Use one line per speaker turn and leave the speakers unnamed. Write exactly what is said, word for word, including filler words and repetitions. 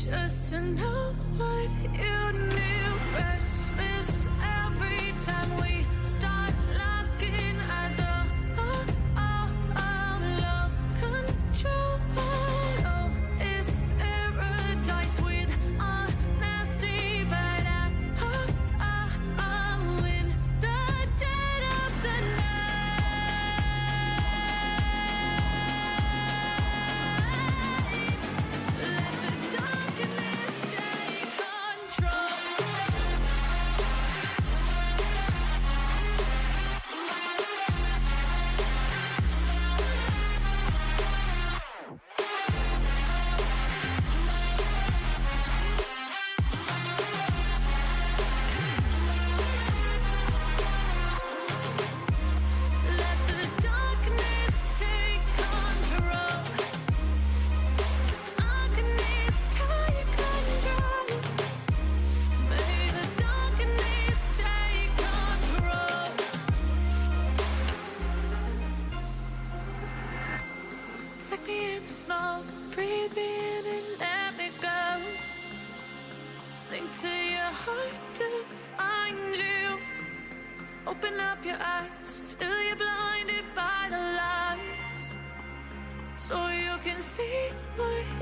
just to know what you knew. Restless every time we start locking eyes. Oh, oh, oh, oh, lost control. Oh, it's paradise with honesty, but I, oh, oh, oh, in the dead of the night, let the darkness take control. Let the darkness take control. Darkness take control. May the darkness take control. Take me in the smoke, breathe me in and let me go. Sink to your heart to find you. Open up your eyes till you're blinded by the lies, so you can see what